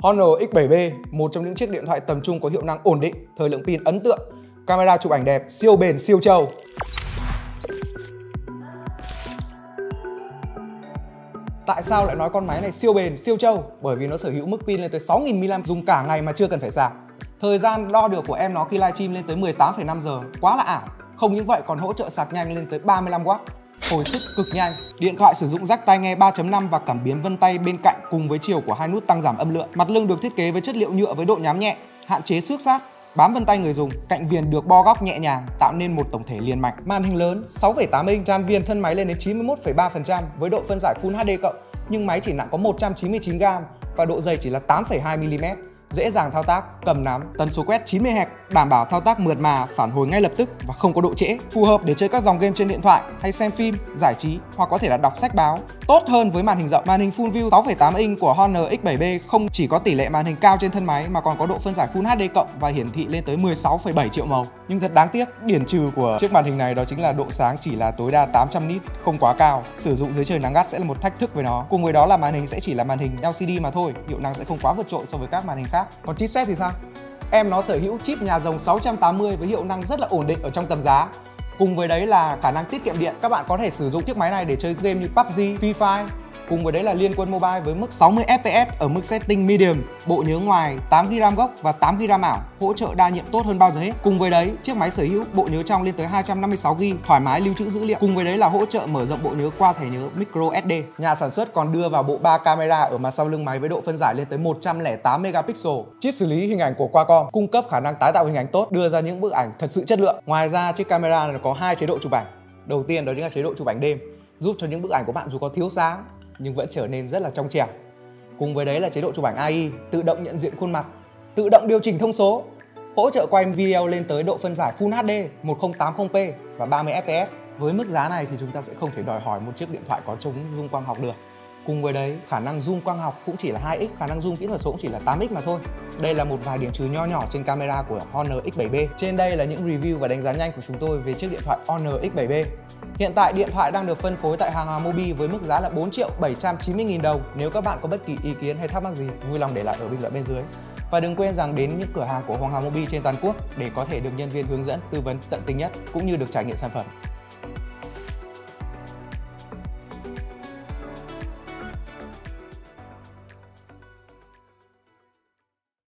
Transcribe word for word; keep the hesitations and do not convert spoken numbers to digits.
Honor X bảy B, một trong những chiếc điện thoại tầm trung có hiệu năng ổn định, thời lượng pin ấn tượng, camera chụp ảnh đẹp, siêu bền, siêu trâu. Tại sao lại nói con máy này siêu bền, siêu trâu? Bởi vì nó sở hữu mức pin lên tới sáu nghìn mi li am dùng cả ngày mà chưa cần phải sạc. Thời gian đo được của em nó khi livestream lên tới mười tám phẩy năm giờ, quá là ảo. Không những vậy còn hỗ trợ sạc nhanh lên tới ba mươi lăm oát. Hồi sức cực nhanh. Điện thoại sử dụng jack tai nghe ba chấm năm và cảm biến vân tay bên cạnh cùng với chiều của hai nút tăng giảm âm lượng. Mặt lưng được thiết kế với chất liệu nhựa với độ nhám nhẹ, hạn chế xước sát, bám vân tay người dùng. Cạnh viền được bo góc nhẹ nhàng, tạo nên một tổng thể liền mạch. Màn hình lớn sáu phẩy tám inch, tràn viền thân máy lên đến chín mươi mốt phẩy ba phần trăm với độ phân giải Full hát đê cộng, nhưng máy chỉ nặng có một trăm chín mươi chín gam và độ dày chỉ là tám phẩy hai mi li mét. Dễ dàng thao tác, cầm nắm, tần số quét chín mươi héc, đảm bảo thao tác mượt mà, phản hồi ngay lập tức và không có độ trễ. Phù hợp để chơi các dòng game trên điện thoại hay xem phim, giải trí hoặc có thể là đọc sách báo. Tốt hơn với màn hình rộng. Màn hình Full View sáu phẩy tám inch của Honor X bảy B không chỉ có tỷ lệ màn hình cao trên thân máy mà còn có độ phân giải Full hát đê cộng và hiển thị lên tới mười sáu phẩy bảy triệu màu. Nhưng thật đáng tiếc, điểm trừ của chiếc màn hình này đó chính là độ sáng chỉ là tối đa tám trăm nit, không quá cao. Sử dụng dưới trời nắng gắt sẽ là một thách thức với nó. Cùng với đó là màn hình sẽ chỉ là màn hình L C D mà thôi, hiệu năng sẽ không quá vượt trội so với các màn hình khác. Còn chipset thì sao? Em nó sở hữu chip nhà rồng sáu trăm tám mươi với hiệu năng rất là ổn định ở trong tầm giá. Cùng với đấy là khả năng tiết kiệm điện. Các bạn có thể sử dụng chiếc máy này để chơi game như pê u bê giê, Free Fire. Cùng với đấy là Liên Quân Mobile với mức sáu mươi F P S ở mức setting medium, bộ nhớ ngoài tám gi ga bai gốc và tám gi ga bai ảo, hỗ trợ đa nhiệm tốt hơn bao giờ hết. Cùng với đấy, chiếc máy sở hữu bộ nhớ trong lên tới hai trăm năm mươi sáu gi ga bai, thoải mái lưu trữ dữ liệu. Cùng với đấy là hỗ trợ mở rộng bộ nhớ qua thẻ nhớ micro ét đê. Nhà sản xuất còn đưa vào bộ ba camera ở mặt sau lưng máy với độ phân giải lên tới một trăm lẻ tám megapixel. Chip xử lý hình ảnh của Qualcomm cung cấp khả năng tái tạo hình ảnh tốt, đưa ra những bức ảnh thật sự chất lượng. Ngoài ra, chiếc camera này có hai chế độ chụp ảnh. Đầu tiên đó chính là chế độ chụp ảnh đêm, giúp cho những bức ảnh của bạn dù có thiếu sáng nhưng vẫn trở nên rất là trong trẻo. Cùng với đấy là chế độ chụp ảnh a i, tự động nhận diện khuôn mặt, tự động điều chỉnh thông số, hỗ trợ quay video lên tới độ phân giải Full hát đê một nghìn tám mươi p và ba mươi F P S. Với mức giá này thì chúng ta sẽ không thể đòi hỏi một chiếc điện thoại có chống zoom quang học được. Cùng với đấy, khả năng zoom quang học cũng chỉ là hai x, khả năng zoom kỹ thuật số cũng chỉ là tám x mà thôi. Đây là một vài điểm trừ nho nhỏ trên camera của Honor X bảy B. Trên đây là những review và đánh giá nhanh của chúng tôi về chiếc điện thoại Honor X bảy B. Hiện tại điện thoại đang được phân phối tại hàng Hoàng Mobi với mức giá là bốn triệu bảy trăm chín mươi nghìn đồng. Nếu các bạn có bất kỳ ý kiến hay thắc mắc gì, vui lòng để lại ở bình luận bên dưới. Và đừng quên rằng đến những cửa hàng của Hoàng Hoàng Mobi trên toàn quốc để có thể được nhân viên hướng dẫn, tư vấn tận tình nhất cũng như được trải nghiệm sản phẩm.